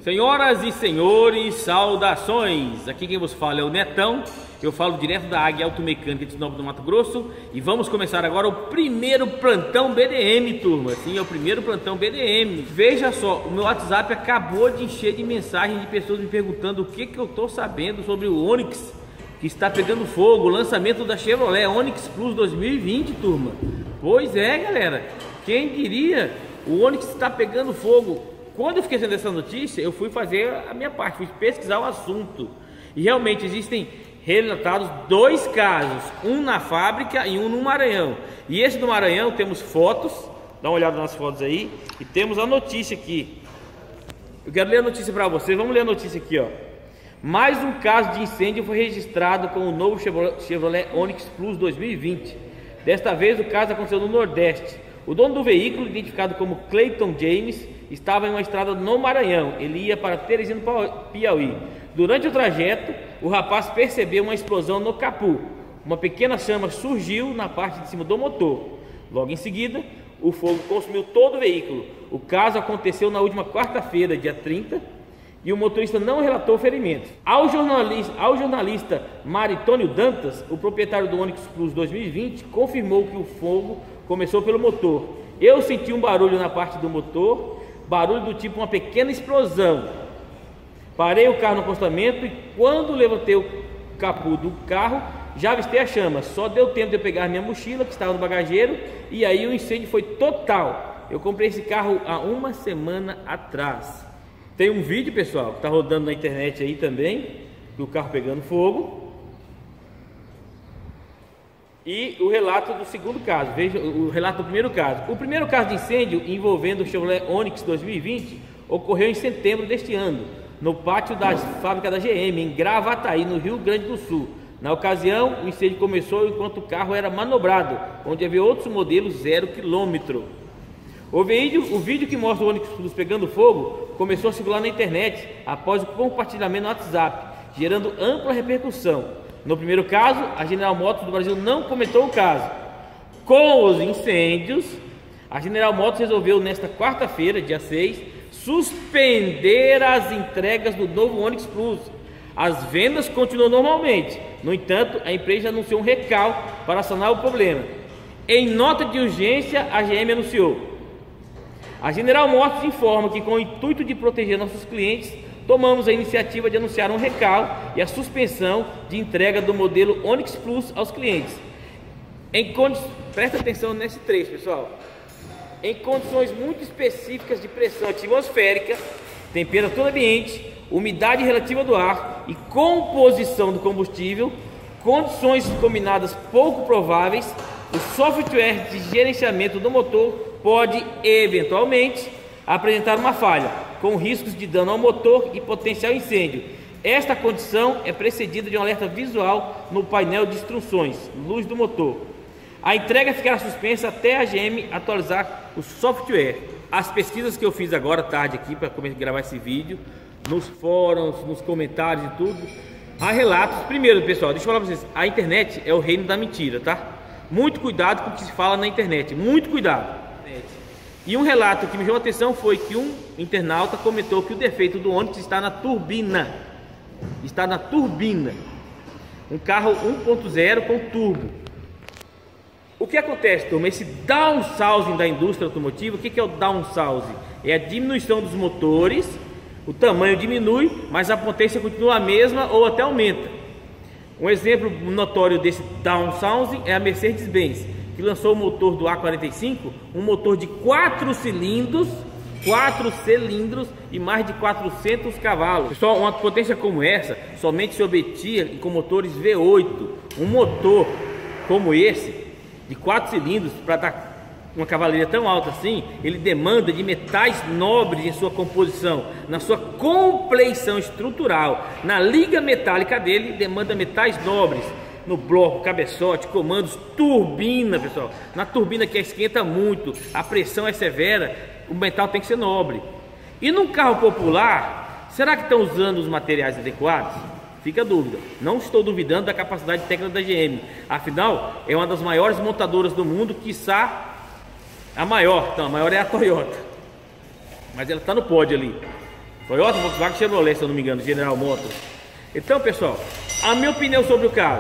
Senhoras e senhores, saudações! Aqui quem vos fala é o Netão. Eu falo direto da Águia Automecânica de Sinop do Mato Grosso. E vamos começar agora o primeiro plantão BDM, turma. Sim, é o primeiro plantão BDM. Veja só, o meu WhatsApp acabou de encher de mensagens de pessoas me perguntando o que eu tô sabendo sobre o Onix que está pegando fogo, o lançamento da Chevrolet Onix Plus 2020, turma. Pois é, galera, quem diria, o Onix está pegando fogo. Quando eu fiquei sabendo dessa notícia, eu fui fazer a minha parte, fui pesquisar o assunto. E realmente existem relatados dois casos, um na fábrica e um no Maranhão. E esse do Maranhão temos fotos, dá uma olhada nas fotos aí, e temos a notícia aqui. Eu quero ler a notícia para vocês, vamos ler a notícia aqui, ó. Mais um caso de incêndio foi registrado com o novo Chevrolet Onix Plus 2020. Desta vez o caso aconteceu no Nordeste. O dono do veículo, identificado como Clayton James, estava em uma estrada no Maranhão. Ele ia para Teresina, Piauí. Durante o trajeto, o rapaz percebeu uma explosão no capô. Uma pequena chama surgiu na parte de cima do motor. Logo em seguida, o fogo consumiu todo o veículo. O caso aconteceu na última quarta-feira, dia 30, e o motorista não relatou ferimentos. Ao jornalista Maritônio Dantas, o proprietário do Onix Plus 2020, confirmou que o fogo começou pelo motor. Eu senti um barulho na parte do motor, barulho do tipo uma pequena explosão. Parei o carro no acostamento e quando levantei o capô do carro, já avistei a chama. Só deu tempo de eu pegar minha mochila que estava no bagageiro e aí o incêndio foi total. Eu comprei esse carro há uma semana atrás. Tem um vídeo, pessoal, que está rodando na internet aí também, do carro pegando fogo. E o relato do segundo caso, veja o relato do primeiro caso. O primeiro caso de incêndio envolvendo o Chevrolet Onix 2020 ocorreu em setembro deste ano, no pátio da fábrica da GM, em Gravataí, no Rio Grande do Sul. Na ocasião, o incêndio começou enquanto o carro era manobrado, onde havia outros modelos 0 km. O vídeo que mostra o Onix Plus pegando fogo começou a circular na internet após o compartilhamento no WhatsApp, gerando ampla repercussão. No primeiro caso, a General Motors do Brasil não comentou o caso. Com os incêndios, a General Motors resolveu nesta quarta-feira, dia 6, suspender as entregas do novo Onix Plus. As vendas continuam normalmente. No entanto, a empresa anunciou um recall para sanar o problema. Em nota de urgência, a GM anunciou: a General Motors informa que, com o intuito de proteger nossos clientes, tomamos a iniciativa de anunciar um recall e a suspensão de entrega do modelo Onix Plus aos clientes. Presta atenção nesse trecho, pessoal. Em condições muito específicas de pressão atmosférica, temperatura ambiente, umidade relativa do ar e composição do combustível, condições combinadas pouco prováveis, o software de gerenciamento do motor pode, eventualmente, apresentar uma falha, com riscos de dano ao motor e potencial incêndio. Esta condição é precedida de um alerta visual no painel de instruções, luz do motor. A entrega ficará suspensa até a GM atualizar o software. As pesquisas que eu fiz agora à tarde aqui, para começar a gravar esse vídeo, nos fóruns, nos comentários e tudo, há relatos. Primeiro, pessoal, deixa eu falar para vocês, a internet é o reino da mentira, tá? Muito cuidado com o que se fala na internet, muito cuidado. E um relato que me chamou a atenção foi que um internauta comentou que o defeito do Onix está na turbina. Está na turbina. Um carro 1.0 com turbo. O que acontece, turma? Esse downsizing da indústria automotiva, o que é o downsizing? É a diminuição dos motores, o tamanho diminui, mas a potência continua a mesma ou até aumenta. Um exemplo notório desse downsizing é a Mercedes-Benz, que lançou o motor do A45, um motor de 4 cilindros e mais de 400 cavalos. Pessoal, uma potência como essa somente se obtinha com motores V8. Um motor como esse, de 4 cilindros, para dar uma cavalaria tão alta assim, ele demanda de metais nobres em sua composição, na sua compleição estrutural. Na liga metálica dele, demanda metais nobres. No bloco, cabeçote, comandos, turbina, pessoal. Na turbina que esquenta muito, a pressão é severa, o metal tem que ser nobre. E num carro popular, será que estão usando os materiais adequados? Fica a dúvida. Não estou duvidando da capacidade técnica da GM. Afinal, é uma das maiores montadoras do mundo, quiçá a maior. Não, a maior é a Toyota. Mas ela está no pódio ali. Toyota, Volkswagen, Chevrolet, se eu não me engano, General Motors. Então, pessoal, a minha opinião sobre o caso,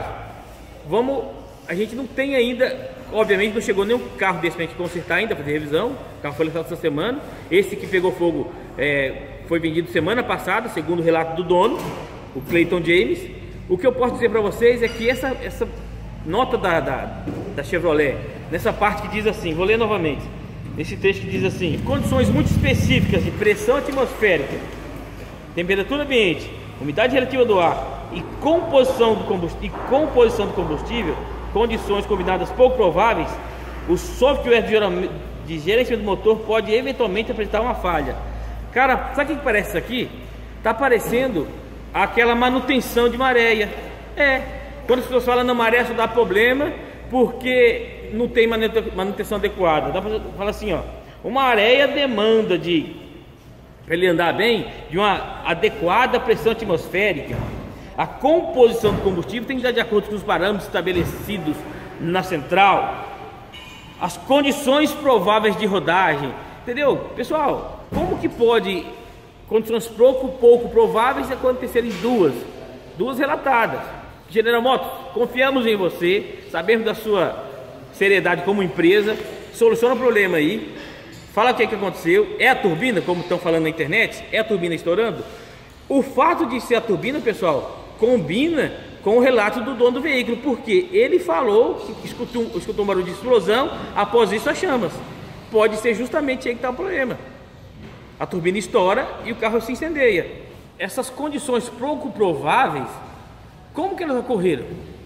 a gente não tem ainda, obviamente não chegou nenhum carro desse pra gente consertar ainda, fazer revisão. O carro foi lançado essa semana. Esse que pegou fogo foi vendido semana passada, segundo o relato do dono, o Clayton James. O que eu posso dizer para vocês é que essa nota da Chevrolet, nessa parte que diz assim, vou ler novamente, nesse texto que diz assim: condições muito específicas de pressão atmosférica, temperatura ambiente, umidade relativa do ar e composição do combustível, condições combinadas pouco prováveis, o software de gerenciamento do motor pode eventualmente apresentar uma falha. Cara, sabe o que parece isso aqui? Tá parecendo aquela manutenção de maréia. Quando as pessoas falam na maré só dá problema porque não tem manutenção adequada. Dá para falar assim, ó, uma areia demanda para ele andar bem, de uma adequada pressão atmosférica. A composição do combustível tem que estar de acordo com os parâmetros estabelecidos na central. As condições prováveis de rodagem, entendeu? Pessoal, como que pode condições pouco prováveis acontecerem duas relatadas? General Motors, confiamos em você, sabemos da sua seriedade como empresa, soluciona o problema aí, fala o que aconteceu. É a turbina, como estão falando na internet? É a turbina estourando? O fato de ser a turbina, pessoal, combina com o relato do dono do veículo, porque ele falou que escutou um barulho de explosão, após isso as chamas. Pode ser justamente aí que está o problema. A turbina estoura e o carro se incendeia. Essas condições pouco prováveis, como que elas ocorreram?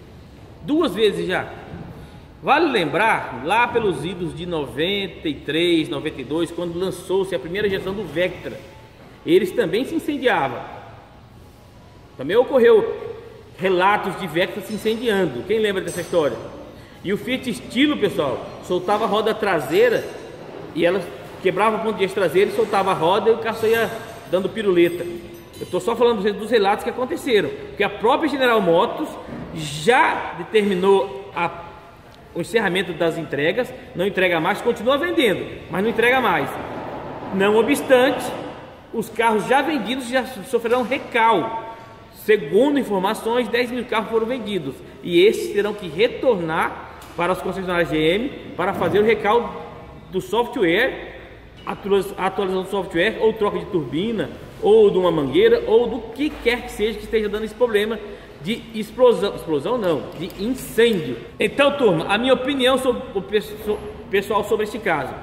2 vezes já. Vale lembrar, lá pelos idos de 93, 92, quando lançou-se a primeira geração do Vectra, eles também se incendiavam. Também ocorreu relatos de Vectra se incendiando. Quem lembra dessa história? E o Fiat Stilo, pessoal, soltava a roda traseira e ela quebrava o ponto de eixo traseiro e soltava a roda e o carro ia dando piruleta. Eu estou só falando dos relatos que aconteceram, porque a própria General Motors já determinou o encerramento das entregas, não entrega mais, continua vendendo, mas não entrega mais. Não obstante, os carros já vendidos já sofrerão recal. Segundo informações, 10 mil carros foram vendidos e esses terão que retornar para os concessionários GM para fazer o recal do software, atualização do software, ou troca de turbina, ou de uma mangueira, ou do que quer que seja que esteja dando esse problema de explosão não, de incêndio. Então, turma, a minha opinião sobre o pessoal sobre este caso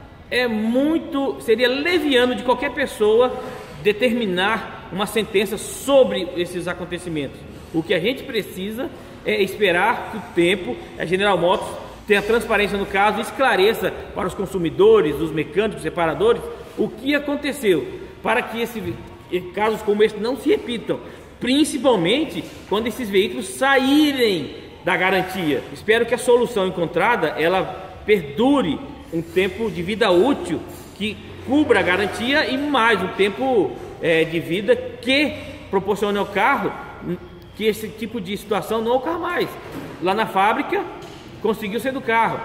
seria leviano de qualquer pessoa determinar uma sentença sobre esses acontecimentos. O que a gente precisa é esperar que o tempo, a General Motors tenha transparência no caso, esclareça para os consumidores, os mecânicos, os reparadores, o que aconteceu, para que casos como este não se repitam, principalmente quando esses veículos saírem da garantia. Espero que a solução encontrada ela perdure um tempo de vida útil que cubra a garantia e mais um tempo de vida que proporcione ao carro que esse tipo de situação não ocorra mais. Lá na fábrica conseguiu sair do carro.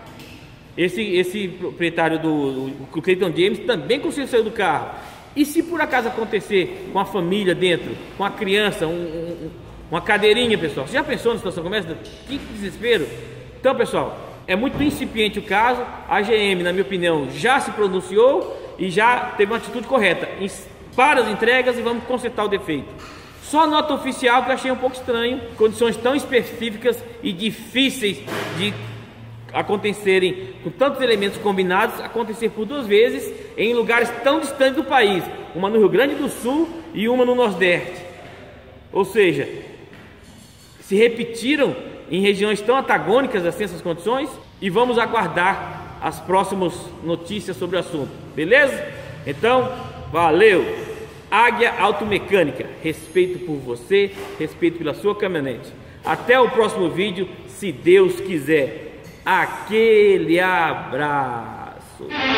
Esse proprietário do Clayton James também conseguiu sair do carro. E se por acaso acontecer com a família dentro, com a criança, uma cadeirinha, pessoal? Você já pensou na situação como essa? Que desespero! Então, pessoal, é muito incipiente o caso. A GM, na minha opinião, já se pronunciou e já teve uma atitude correta. Para as entregas e vamos consertar o defeito. Só a nota oficial que eu achei um pouco estranho. Condições tão específicas e difíceis de acontecerem, com tantos elementos combinados, acontecer por 2 vezes em lugares tão distantes do país, uma no Rio Grande do Sul e uma no Nordeste. Ou seja, se repetiram em regiões tão antagônicas assim essas condições, e vamos aguardar as próximas notícias sobre o assunto, beleza? Então, valeu! Águia Automecânica, respeito por você, respeito pela sua caminhonete. Até o próximo vídeo, se Deus quiser. Aquele abraço!